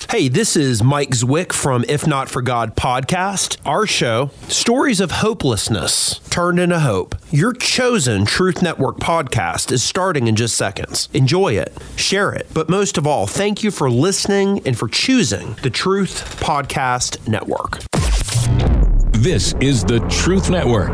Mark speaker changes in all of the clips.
Speaker 1: Hey, this is Mike Zwick from If Not For God podcast. Our show, Stories of Hopelessness Turned into Hope. Your chosen Truth Network podcast is starting in just seconds. Enjoy it, share it, but most of all, thank you for listening and for choosing the Truth Podcast Network.
Speaker 2: This is the Truth Network.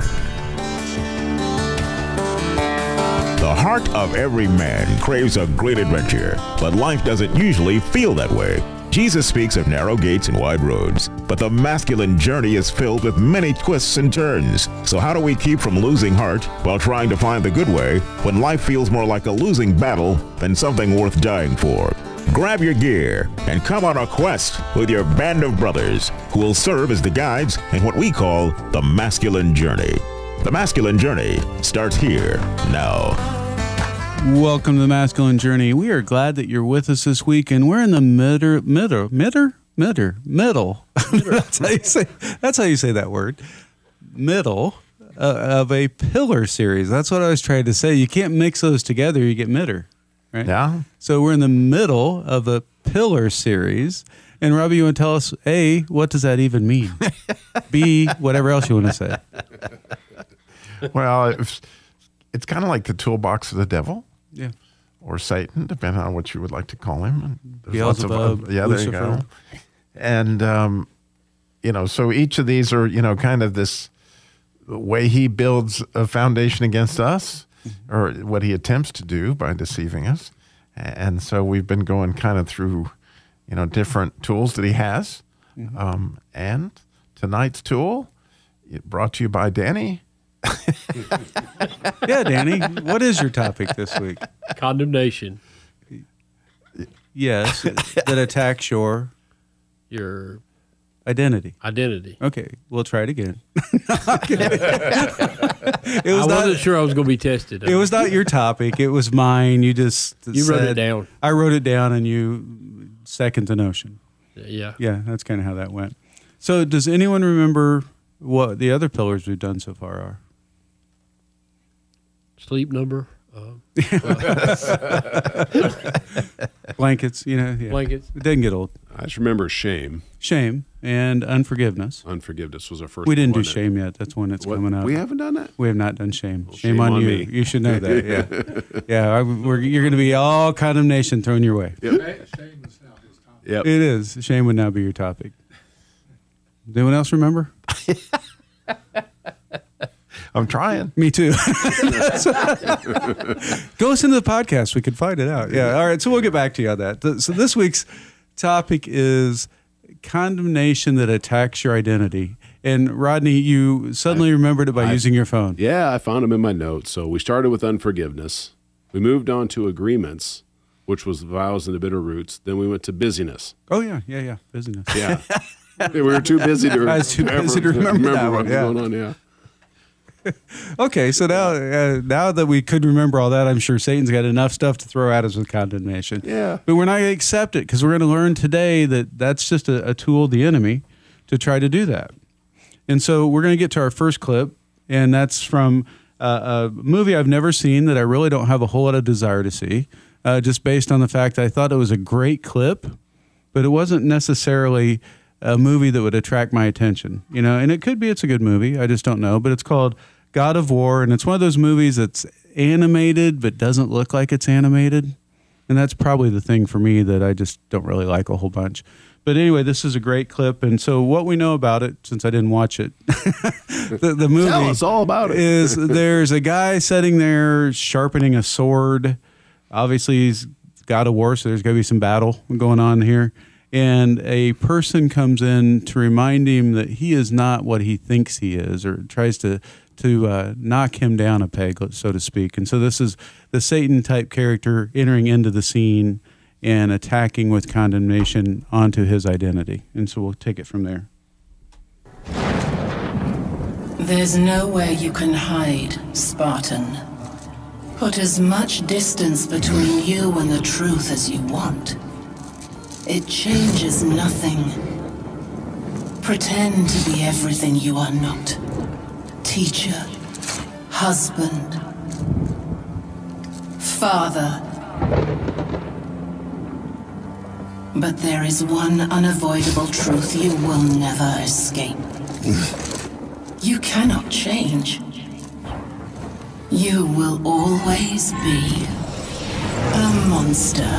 Speaker 3: The heart of every man craves a great adventure, but life doesn't usually feel that way. Jesus speaks of narrow gates and wide roads, but the masculine journey is filled with many twists and turns. So how do we keep from losing heart while trying to find the good way when life feels more like a losing battle than something worth dying for? Grab your gear and come on a quest with your band of brothers who will serve as the guides in what we call the masculine journey. The masculine journey starts here now.
Speaker 4: Welcome to the Masculine Journey. We are glad that you're with us this week, and we're in the middle. That's how you say that word. Middle of a pillar series. That's what I was trying to say. You can't mix those together. You get midder, right?
Speaker 5: Yeah.
Speaker 4: So we're in the middle of a pillar series. And Robbie, you want to tell us, A, what does that even mean? B, whatever else you want to say.
Speaker 5: Well, it's kind of like the toolbox of the devil.
Speaker 4: Yeah.
Speaker 5: Or Satan, depending on what you would like to call him.
Speaker 4: Beelzebub,
Speaker 5: yeah, there you go. And, so each of these are, kind of this way he builds a foundation against us, or what he attempts to do by deceiving us. And so we've been going kind of through, different tools that he has. And tonight's tool, brought to you by Danny.
Speaker 4: Yeah, Danny, what is your topic this week?
Speaker 6: Condemnation.
Speaker 4: Yes, that attacks your identity. Okay, we'll try it again.
Speaker 6: I wasn't sure I was going to be tested.
Speaker 4: It was not your topic. It was mine. You
Speaker 6: wrote it down.
Speaker 4: I wrote it down, and you second the notion.
Speaker 6: Yeah.
Speaker 4: Yeah, that's kind of how that went. So does anyone remember what the other pillars we've done so far are?
Speaker 6: Sleep number.
Speaker 4: Blankets, yeah.
Speaker 6: Blankets.
Speaker 4: It doesn't get old.
Speaker 7: I just remember shame.
Speaker 4: Shame and unforgiveness.
Speaker 7: Unforgiveness was our first
Speaker 4: We didn't
Speaker 7: one,
Speaker 4: do shame yet. That's when it's coming up.
Speaker 7: We haven't done that?
Speaker 4: We have not done shame.
Speaker 7: Well,
Speaker 4: shame on you.
Speaker 7: me.
Speaker 4: You should know that, yeah. Yeah, you're going to be all condemnation thrown your way.
Speaker 7: Yep.
Speaker 8: Shame is now his topic.
Speaker 7: Yep.
Speaker 4: It is. Shame would now be your topic. Does anyone else remember?
Speaker 5: I'm trying.
Speaker 4: Me too. Go listen to the podcast. We could find it out. Yeah. All right. So we'll get back to you on that. So this week's topic is condemnation that attacks your identity. And Rodney, you suddenly remembered it by using your phone.
Speaker 7: Yeah, I found them in my notes. So we started with unforgiveness. We moved on to agreements, which was vows and the bitter roots. Then we went to busyness.
Speaker 4: Oh, yeah. Busyness.
Speaker 7: Yeah. We were too busy to
Speaker 4: I was too busy to remember that
Speaker 7: what
Speaker 4: one, yeah.
Speaker 7: was going on. Yeah.
Speaker 4: Okay, so now that we could remember all that, I'm sure Satan's got enough stuff to throw at us with condemnation.
Speaker 7: Yeah.
Speaker 4: But we're not going to accept it because we're going to learn today that that's just a tool of the enemy to try to do that. And so we're going to get to our first clip, and that's from a movie I've never seen that I really don't have a whole lot of desire to see, just based on the fact that I thought it was a great clip, but it wasn't necessarily a movie that would attract my attention, and it could be it's a good movie. I just don't know, but it's called God of War, and it's one of those movies that's animated but doesn't look like it's animated, and that's probably the thing for me that I just don't really like a whole bunch. But anyway, this is a great clip, and so what we know about it, since I didn't watch it, the movie
Speaker 7: Tell us all about it.
Speaker 4: is there's a guy sitting there sharpening a sword. Obviously, he's God of War, so there's going to be some battle going on here. And a person comes in to remind him that he is not what he thinks he is, or tries to knock him down a peg, so to speak. And so this is the Satan-type character entering into the scene and attacking with condemnation onto his identity. And so we'll take it from there.
Speaker 9: There's nowhere you can hide, Spartan. Put as much distance between you and the truth as you want. It changes nothing. Pretend to be everything you are not. Teacher, husband, father. But there is one unavoidable truth you will never escape. You cannot change. You will always be a monster.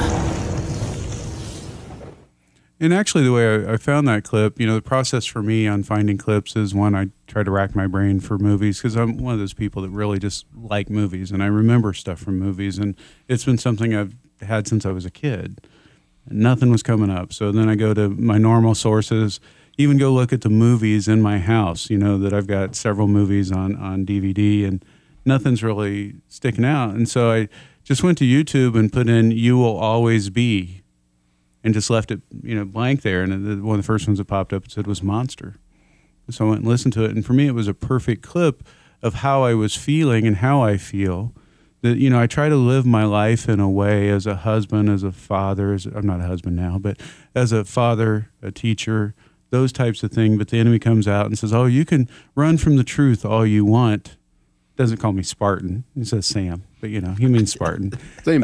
Speaker 4: And actually, the way I found that clip, the process for me on finding clips is one, I try to rack my brain for movies because I'm one of those people that really just like movies and I remember stuff from movies. And it's been something I've had since I was a kid. Nothing was coming up. So then I go to my normal sources, even go look at the movies in my house, that I've got several movies on DVD and nothing's really sticking out. And so I just went to YouTube and put in "You Will Always Be" and just left it, blank there. And one of the first ones that popped up, it said was Monster. So I went and listened to it. And for me, it was a perfect clip of how I was feeling and how I feel. That, I try to live my life in a way as a husband, as a father, I'm not a husband now, but as a father, a teacher, those types of things. But the enemy comes out and says, oh, you can run from the truth all you want. Doesn't call me Spartan. He says Sam, but he means Spartan.
Speaker 7: Same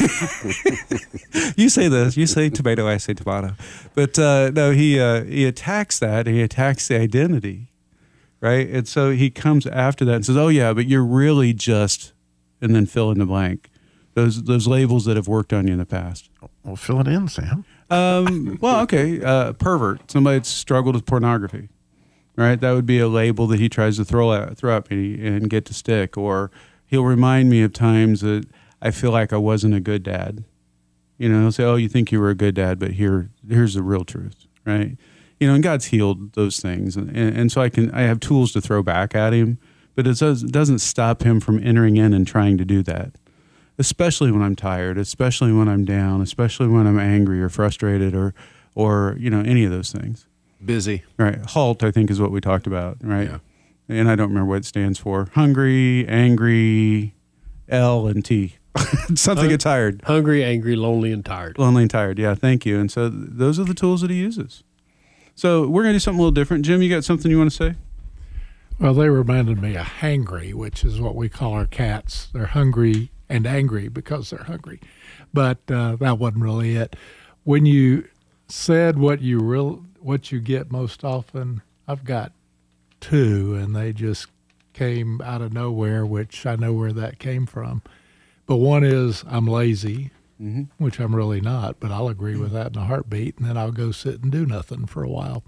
Speaker 7: thing.
Speaker 4: You say this, you say tomato, I say tomato. But no, he attacks that. He attacks the identity, right? And so he comes after that and says, oh yeah, but you're really just, and then fill in the blank. Those labels that have worked on you in the past.
Speaker 5: Well, fill it in, Sam.
Speaker 4: Well, okay, pervert, somebody that's struggled with pornography. Right, that would be a label that he tries to throw at me and get to stick. Or he'll remind me of times that I feel like I wasn't a good dad. He'll say, "Oh, you think you were a good dad, but here's the real truth." Right? And God's healed those things, and so I have tools to throw back at him, but it doesn't stop him from entering in and trying to do that. Especially when I'm tired, especially when I'm down, especially when I'm angry or frustrated or any of those things.
Speaker 7: Busy.
Speaker 4: Right. HALT, I think, is what we talked about, right?
Speaker 7: Yeah.
Speaker 4: And I don't remember what it stands for. Hungry, angry, L and T. Something get tired.
Speaker 6: Hungry, angry, lonely, and tired.
Speaker 4: Lonely and tired. Yeah, thank you. And so those are the tools that he uses. So we're going to do something a little different. Jim, you got something you want to say?
Speaker 8: Well, they reminded me of hangry, which is what we call our cats. They're hungry and angry because they're hungry. But that wasn't really it. When you said what you get most often, I've got two, and they just came out of nowhere, which I know where that came from. But one is I'm lazy, which I'm really not, but I'll agree with that in a heartbeat, and then I'll go sit and do nothing for a while.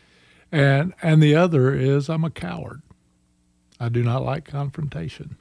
Speaker 8: And the other is I'm a coward. I do not like confrontation.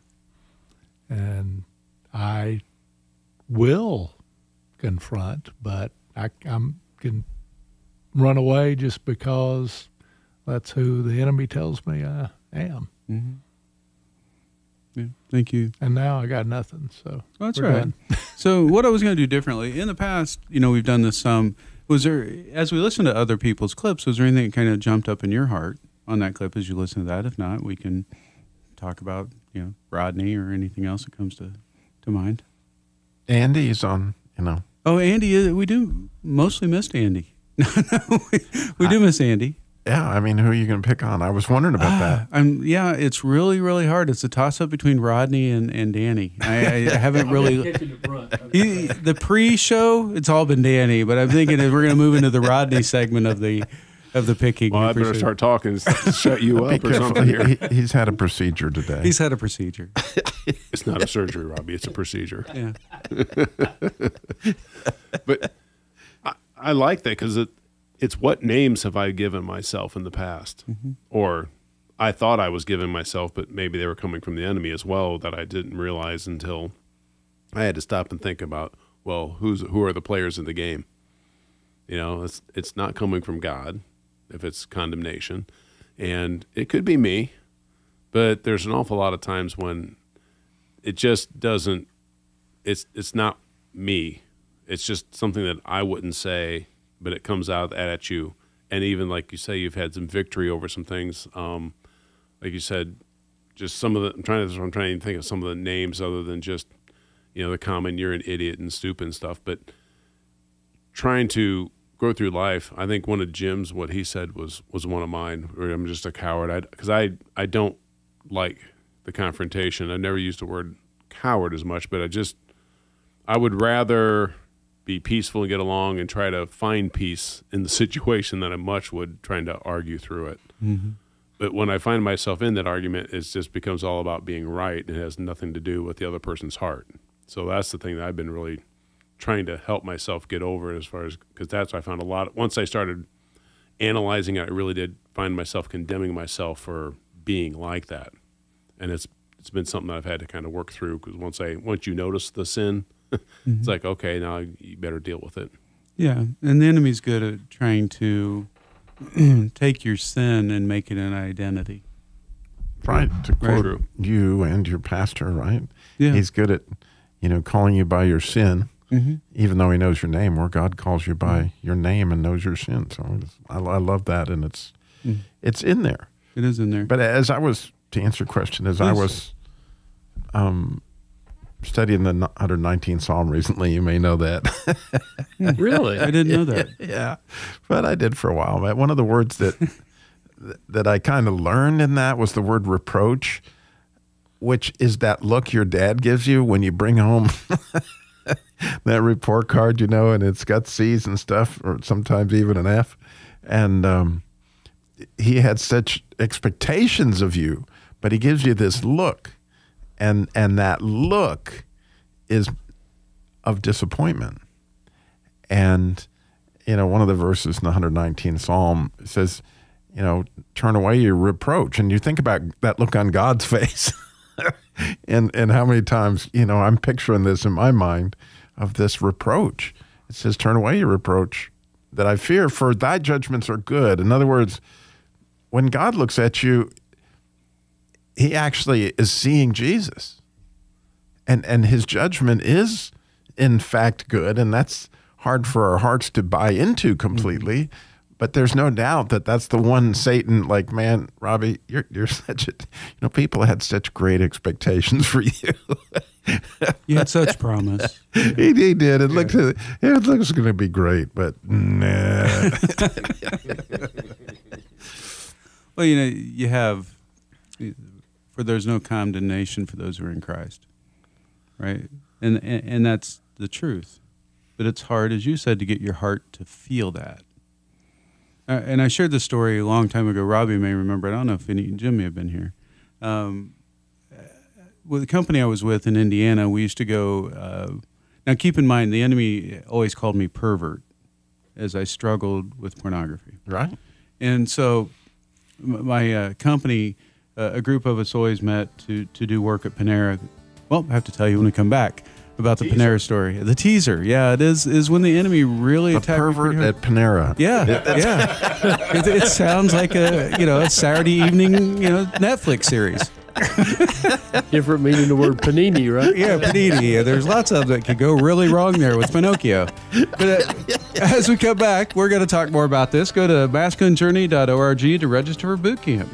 Speaker 8: And I will confront, but I can run away just because that's who the enemy tells me I am.
Speaker 4: Mm-hmm. Yeah, thank you.
Speaker 8: And now I got nothing, so
Speaker 4: that's
Speaker 8: we're
Speaker 4: right.
Speaker 8: done.
Speaker 4: So what I was going to do differently, in the past, we've done this some, was there, as we listened to other people's clips, was there anything that kind of jumped up in your heart on that clip as you listen to that? If not, we can talk about, Rodney or anything else that comes to mind.
Speaker 5: Andy's on,
Speaker 4: Oh, Andy, we do mostly miss Andy. we do miss Andy.
Speaker 5: Yeah, I mean, who are you going to pick on? I was wondering about that.
Speaker 4: It's really, really hard. It's a toss-up between Rodney and Danny. I haven't really... The pre-show, it's all been Danny, but I'm thinking if we're going to move into the Rodney segment of the picking.
Speaker 7: Well, I better start talking, shut you up or something here.
Speaker 5: He's had a procedure today.
Speaker 4: He's had a procedure.
Speaker 7: It's not a surgery, Robbie. It's a procedure.
Speaker 4: Yeah.
Speaker 7: But I like that because it's what names have I given myself in the past? Mm-hmm. Or I thought I was giving myself, but maybe they were coming from the enemy as well that I didn't realize until I had to stop and think about, well, who are the players in the game? It's not coming from God if it's condemnation. And it could be me, but there's an awful lot of times when it just doesn't, it's not me. It's just something that I wouldn't say, but it comes out at you. And even like you say, you've had some victory over some things. Like you said, just some of the, I'm trying to think of some of the names other than just, the common, you're an idiot and stupid and stuff, but trying to go through life. I think one of Jim's, what he said was one of mine, or I'm just a coward. Because I don't like the confrontation. I never used the word coward as much, but I would rather be peaceful and get along and try to find peace in the situation than I much would trying to argue through it.
Speaker 4: Mm-hmm.
Speaker 7: But when I find myself in that argument, it just becomes all about being right. And it has nothing to do with the other person's heart. So that's the thing that I've been really trying to help myself get over, as far as, because that's what I found a lot. Once I started analyzing it, I really did find myself condemning myself for being like that. And it's been something that I've had to kind of work through, because once you notice the sin, it's like, okay, now you better deal with it.
Speaker 4: Yeah, and the enemy's good at trying to take your sin and make it an identity.
Speaker 5: Right, to quote
Speaker 7: True.
Speaker 5: you and your pastor, right?
Speaker 4: Yeah.
Speaker 5: He's good at, calling you by your sin, even though he knows your name, or God calls you by your name and knows your sin. So I love that, and it's in there.
Speaker 4: It is in there.
Speaker 5: But to answer your question, I was studying the 119th Psalm recently, you may know that.
Speaker 6: Really?
Speaker 4: I didn't know that.
Speaker 5: Yeah, but I did for a while. But one of the words that I kind of learned in that was the word reproach, which is that look your dad gives you when you bring home that report card, and it's got C's and stuff, or sometimes even an F. And he had such expectations of you, but he gives you this look. And that look is of disappointment. And, one of the verses in the 119th Psalm says, turn away your reproach. And you think about that look on God's face. and how many times, I'm picturing this in my mind of this reproach. It says, turn away your reproach that I fear, for thy judgments are good. In other words, when God looks at you, he actually is seeing Jesus. And his judgment is, in fact, good. And that's hard for our hearts to buy into completely. But there's no doubt that that's the one Satan, like, man, Robbie, you're such a, people had such great expectations for you.
Speaker 4: You had such promise.
Speaker 5: He did. It looks going to be great, but nah.
Speaker 4: Well, you have, for there's no condemnation for those who are in Christ, right? And that's the truth. But it's hard, as you said, to get your heart to feel that. And I shared this story a long time ago. Robbie may remember it. I don't know if Jim may have been here. With the company I was with in Indiana, we used to go. Now, keep in mind, the enemy always called me pervert as I struggled with pornography.
Speaker 5: Right.
Speaker 4: And so my company, a group of us always met to do work at Panera. Well, I have to tell you when we come back about the Panera story. The teaser, yeah, it is when the enemy really attacked me.
Speaker 5: Pervert at Panera.
Speaker 4: Yeah, yeah. It sounds like a Saturday evening Netflix series.
Speaker 6: Different meaning the word panini, right?
Speaker 4: Yeah, panini. Yeah, there's lots of that could go really wrong there with Pinocchio. But as we come back, we're going to talk more about this. Go to masculinejourney.org to register for boot camp.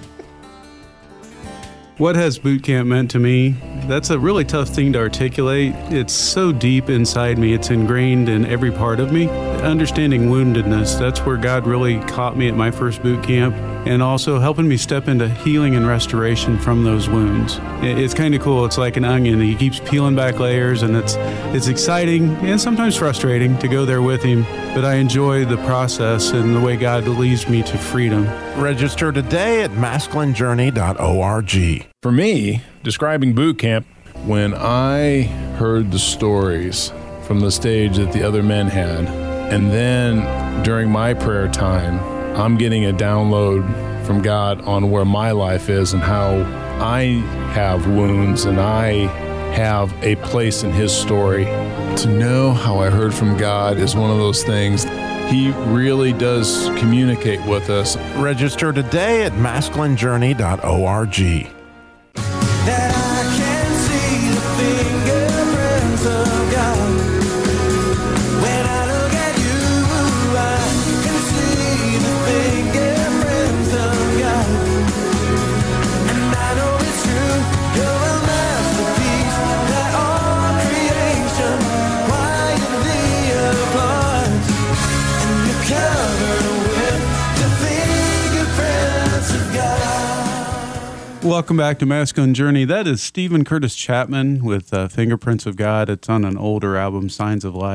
Speaker 4: What has boot camp meant to me? That's a really tough thing to articulate. It's so deep inside me. It's ingrained in every part of me. Understanding woundedness, that's where God really caught me at my first boot camp, and also helping me step into healing and restoration from those wounds. It's kind of cool. It's like an onion. He keeps peeling back layers, and it's exciting and sometimes frustrating to go there with him, but I enjoy the process and the way God leads me to freedom.
Speaker 5: Register today at masculinejourney.org.
Speaker 10: For me, describing boot camp, when I heard the stories from the stage that the other men had, and then during my prayer time, I'm getting a download from God on where my life is and how I have wounds and I have a place in His story. To know how I heard from God is one of those things. He really does communicate with us.
Speaker 5: Register today at masculinejourney.org.
Speaker 11: That I can see the fingerprints of God. When I look at you, I can see the fingerprints of God. And I know it's true, you're a masterpiece that all creation quietly applauds. And you're covered with the fingerprints of God.
Speaker 4: Welcome back to Masculine Journey. That is Stephen Curtis Chapman with Fingerprints of God. It's on an older album, Signs of Life.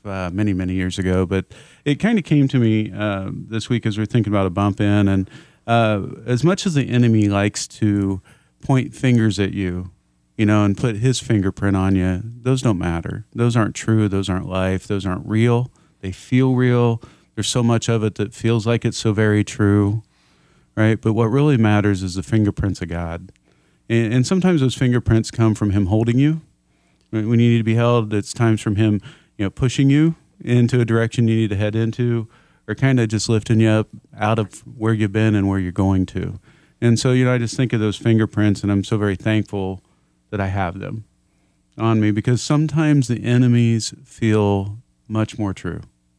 Speaker 4: many, many years ago, but it kind of came to me this week as we we're thinking about a bump in. And as much as the enemy likes to point fingers at you, and put his fingerprint on you, those don't matter. Those aren't true. Those aren't life. Those aren't real. They feel real. There's so much of it that feels like it's so very true, right? But what really matters is the fingerprints of God. And sometimes those fingerprints come from him holding you. When you need to be held, it's times from him, pushing you into a direction you need to head into, or kind of just lifting you up out of where you've been and where you're going to. And so, I just think of those fingerprints, and I'm so very thankful that I have them on me, because sometimes the enemies feel much more true,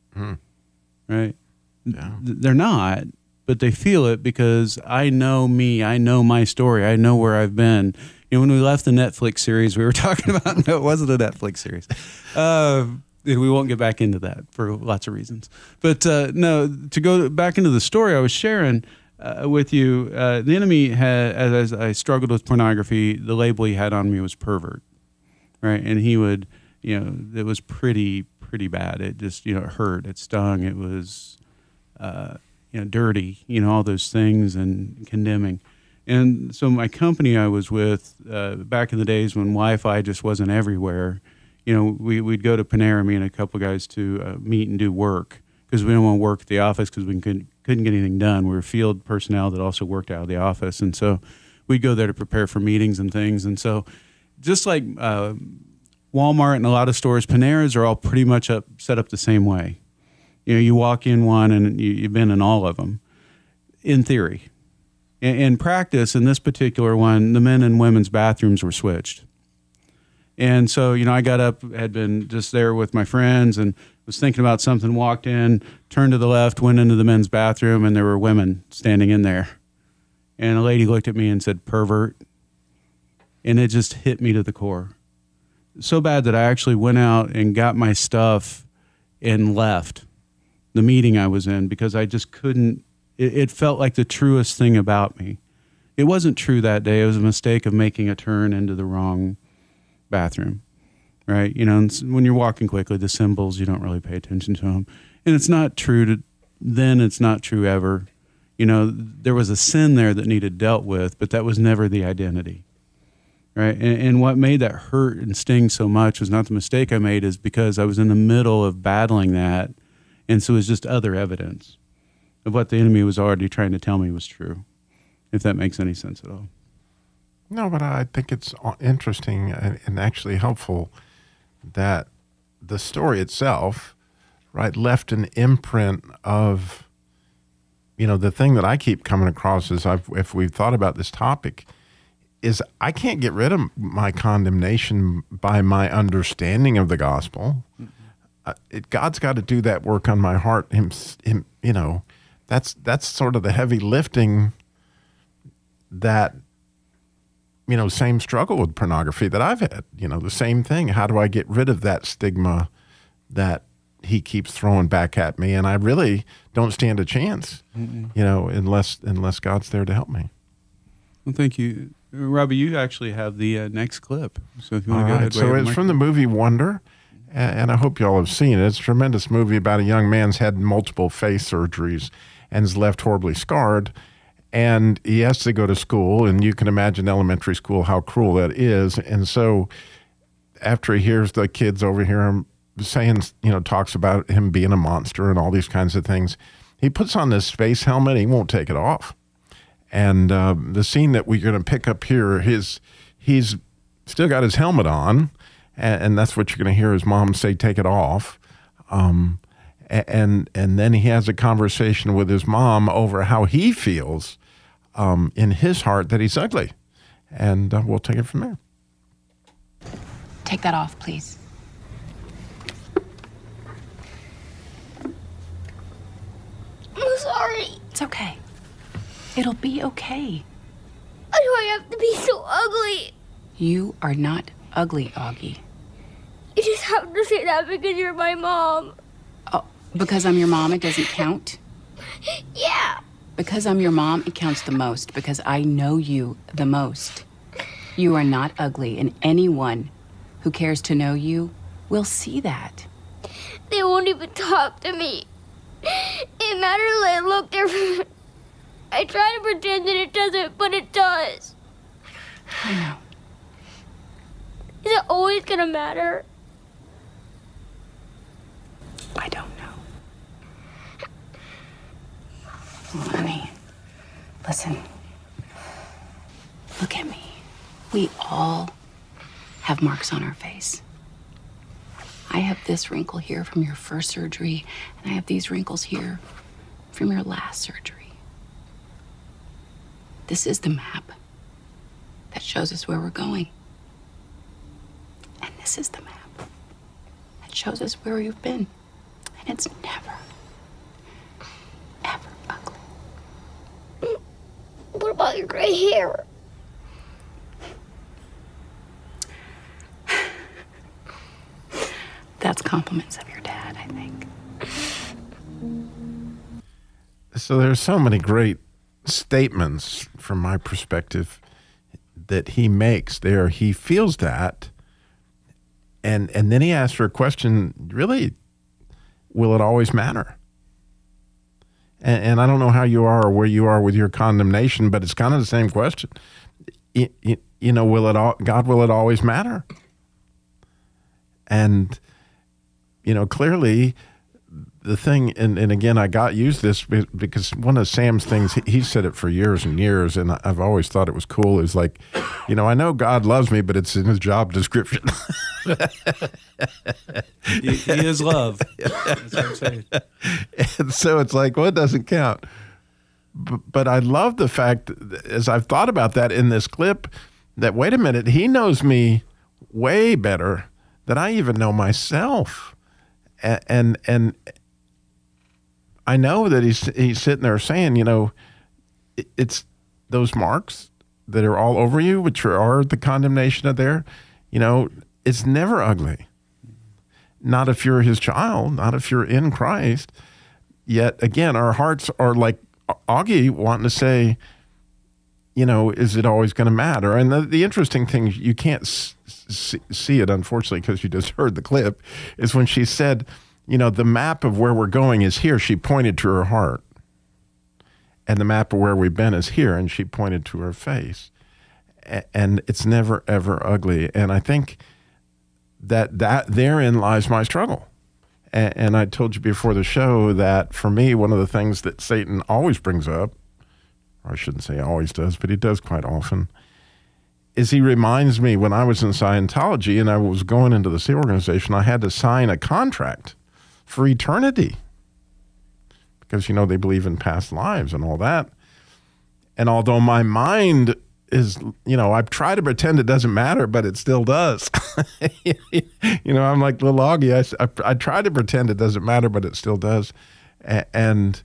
Speaker 4: right?
Speaker 5: Yeah.
Speaker 4: They're not, but they feel it because I know me, I know my story, I know where I've been. When we left the Netflix series we were talking about, no, it wasn't a Netflix series. We won't get back into that for lots of reasons. But no, to go back into the story I was sharing with you, the enemy had, as I struggled with pornography, the label he had on me was pervert, right? And he would, it was pretty bad. It just, it hurt, it stung, it was, dirty, all those things, and condemning. And so my company I was with back in the days when Wi-Fi just wasn't everywhere, we'd go to Panera, me and a couple of guys, to meet and do work, because we didn't want to work at the office because we couldn't get anything done. We were field personnel that also worked out of the office. And so we'd go there to prepare for meetings and things. And so just like Walmart and a lot of stores, Paneras are all pretty much set up the same way. You walk in one and you've been in all of them, in theory. In practice, in this particular one, the men and women's bathrooms were switched. And so, I got up, had been just there with my friends and was thinking about something, walked in, turned to the left, went into the men's bathroom, and there were women standing in there. And a lady looked at me and said, "Pervert." And it just hit me to the core. So bad that I actually went out and got my stuff and left the meeting I was in, because I just couldn't. It felt like the truest thing about me. It wasn't true that day. It was a mistake of making a turn into the wrong bathroom, right? And when you're walking quickly, the symbols, you don't really pay attention to them. And it's not true then, it's not true ever. There was a sin there that needed dealt with, but that was never the identity, right? And what made that hurt and sting so much was not the mistake I made, is because I was in the middle of battling that, and so it was just other evidence of what the enemy was already trying to tell me was true, if that makes any sense at all.
Speaker 5: No, but I think it's interesting and actually helpful that the story itself, right, left an imprint of, the thing that I keep coming across is if we've thought about this topic, is I can't get rid of my condemnation by my understanding of the gospel. God's got to do that work on my heart. That's sort of the heavy lifting that, same struggle with pornography that I've had, the same thing. How do I get rid of that stigma that he keeps throwing back at me? And I really don't stand a chance, unless God's there to help me.
Speaker 4: Well, thank you. Robbie, you actually have the next clip. So if you want to go ahead.
Speaker 5: So it's from the movie Wonder. And I hope you all have seen it. It's a tremendous movie about a young man's had multiple face surgeries and is left horribly scarred. And he has to go to school, and you can imagine elementary school, how cruel that is. And so after he hears the kids over here saying, talks about him being a monster and all these kinds of things, he puts on this space helmet. He won't take it off. And the scene that we're going to pick up here, he's still got his helmet on, and that's what you're going to hear his mom say, "Take it off." And then he has a conversation with his mom over how he feels in his heart that he's ugly. And we'll take it from there.
Speaker 12: Take that off, please.
Speaker 13: I'm sorry.
Speaker 12: It's okay. It'll be okay.
Speaker 13: Why do I have to be so ugly?
Speaker 12: You are not ugly, Augie.
Speaker 13: You just have to say that because you're my mom.
Speaker 12: Oh, because I'm your mom, it doesn't count?
Speaker 13: Yeah.
Speaker 12: Because I'm your mom, it counts the most, because I know you the most. You are not ugly, and anyone who cares to know you will see that.
Speaker 13: They won't even talk to me. It matters that I look different. I try to pretend that it doesn't, but it does.
Speaker 12: I know.
Speaker 13: Is it always gonna matter?
Speaker 12: I don't know. Well, honey, listen. Look at me. We all have marks on our face. I have this wrinkle here from your first surgery, and I have these wrinkles here from your last surgery. This is the map that shows us where we're going. And this is the map that shows us where you've been. And it's never, ever ugly.
Speaker 13: What about your gray hair?
Speaker 12: That's compliments of your dad, I think.
Speaker 5: So there's so many great statements from my perspective that he makes there. He feels that, and then he asks her a question, really, will it always matter? And I don't know how you are or where you are with your condemnation, but it's kind of the same question. You know, God, will it always matter? And, you know, clearly the thing, and again, I used this because one of Sam's things, he said it for years and years, and I've always thought it was cool, is like, you know, I know God loves me, but it's in his job description.
Speaker 4: He is love. That's what I'm saying.
Speaker 5: And so it's like, well, it doesn't count. But I love the fact, as I've thought about that in this clip, that, wait a minute, he knows me way better than I even know myself. And I know that he's sitting there saying, you know, it's those marks that are all over you, which are the condemnation of there, you know, it's never ugly. Not if you're his child, not if you're in Christ. Yet, again, our hearts are like Augie wanting to say, you know, is it always going to matter? And the interesting thing, you can't see it, unfortunately, because you just heard the clip, is when she said, you know, the map of where we're going is here. She pointed to her heart. And the map of where we've been is here. And she pointed to her face. And it's never, ever ugly. And I think that therein lies my struggle. And I told you before the show that for me, one of the things that Satan always brings up, or I shouldn't say always does, but he does quite often, is he reminds me when I was in Scientology and I was going into the SEAL organization, I had to sign a contract for eternity because, you know, they believe in past lives and all that. And although my mind is, you know, I've tried to pretend it doesn't matter, but it still does. You know, I'm like little Augie. I try to pretend it doesn't matter, but it still does. And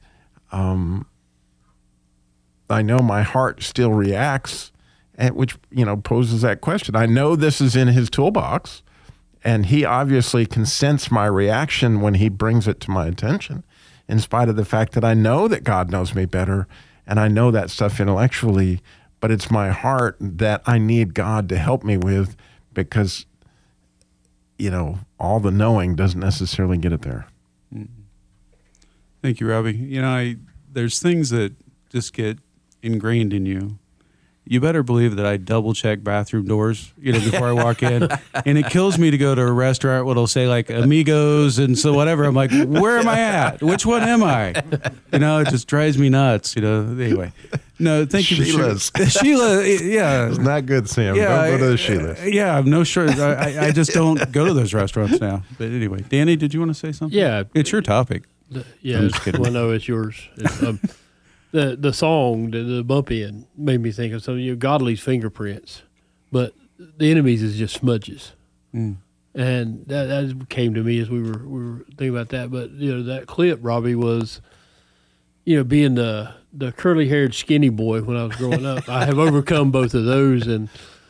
Speaker 5: I know my heart still reacts, which, you know, poses that question. I know this is in his toolbox, and he obviously can sense my reaction when he brings it to my attention, in spite of the fact that I know that God knows me better, and I know that stuff intellectually, but it's my heart that I need God to help me with, because, you know, all the knowing doesn't necessarily get it there.
Speaker 4: Thank you, Robbie. You know, there's things that just get ingrained in you. You better believe that I double check bathroom doors, you know, before I walk in. And it kills me to go to a restaurant where it'll say like Amigos and so whatever. I'm like, where am I at? Which one am I? You know, it just drives me nuts, you know. Anyway. No, thank you.
Speaker 5: Sheila's.
Speaker 4: Sheila, yeah.
Speaker 5: It's not good, Sam.
Speaker 4: Yeah,
Speaker 5: don't go to the Sheila's.
Speaker 4: Yeah, I'm no sure. I just don't go to those restaurants now. But anyway, Danny, did you want to say something?
Speaker 6: Yeah.
Speaker 4: It's your topic.
Speaker 6: Yeah.
Speaker 4: I'm just kidding.
Speaker 6: Well, no, it's yours. The song, the bump in, made me think of some, you know, godly's fingerprints, but the enemy's is just smudges. And that came to me as we were thinking about that. But, you know, that clip, Robbie, was, you know, being the curly-haired skinny boy when I was growing up. I have overcome both of those, and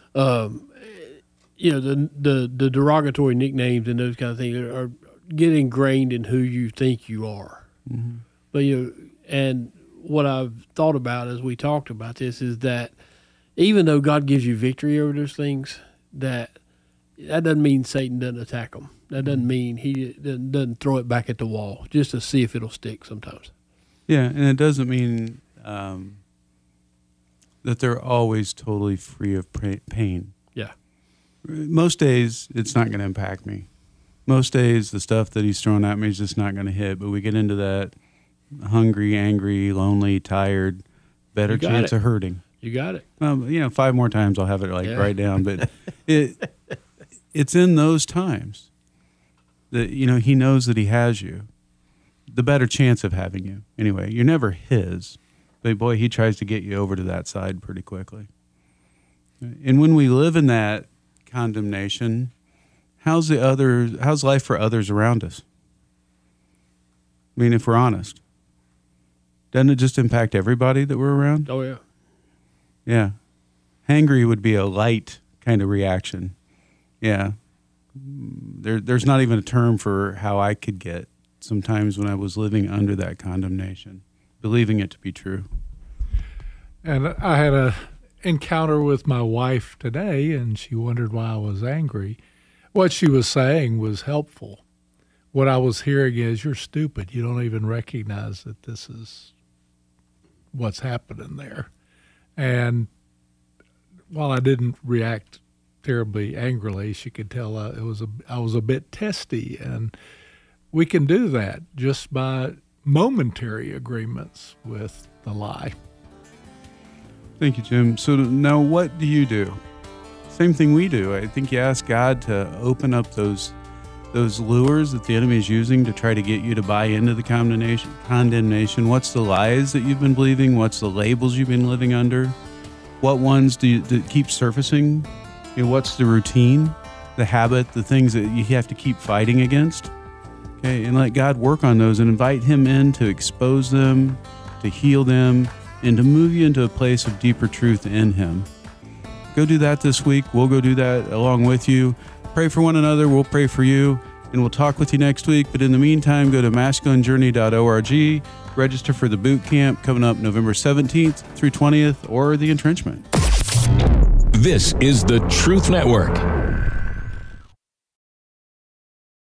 Speaker 6: you know, the derogatory nicknames and those kind of things are get ingrained in who you think you are. But, you know, and what I've thought about as we talked about this is that even though God gives you victory over those things, that doesn't mean Satan doesn't attack them. That doesn't mean he doesn't throw it back at the wall just to see if it'll stick sometimes.
Speaker 4: Yeah, and it doesn't mean that they're always totally free of pain.
Speaker 6: Yeah.
Speaker 4: Most days, it's not going to impact me. Most days, the stuff that he's throwing at me is just not going to hit. But we get into that hungry, angry, lonely, tired, better chance of hurting.
Speaker 6: You got it.
Speaker 4: 5 more times I'll have it right down. But it's in those times that, he knows that he has you. The better chance of having you. Anyway, you're never his. But boy, he tries to get you over to that side pretty quickly. And when we live in that condemnation, how's life for others around us? I mean, if we're honest, doesn't it just impact everybody that we're around?
Speaker 6: Oh, yeah.
Speaker 4: Yeah. Hangry would be a light kind of reaction. Yeah. There's not even a term for how I could get sometimes when I was living under that condemnation, believing it to be true.
Speaker 8: And I had a encounter with my wife today, and she wondered why I was angry. What she was saying was helpful. What I was hearing is, you're stupid. You don't even recognize that this is what's happening there. And while I didn't react terribly angrily, she could tell I was a bit testy. And we can do that just by momentary agreements with the lie.
Speaker 4: Thank you, Jim. So now what do you do? Same thing we do. I think you ask God to open up those lures that the enemy is using to try to get you to buy into the condemnation. What's the lies that you've been believing? What's the labels you've been living under? What ones do keep surfacing? What's the routine, the habit, the things that you have to keep fighting against? Okay, and let God work on those and invite him in to expose them, to heal them, and to move you into a place of deeper truth in him. Go do that this week. We'll go do that along with you. Pray for one another. We'll pray for you, and we'll talk with you next week. But in the meantime, go to masculinejourney.org, register for the boot camp coming up November 17th through 20th, or the entrenchment.
Speaker 2: This is the Truth Network.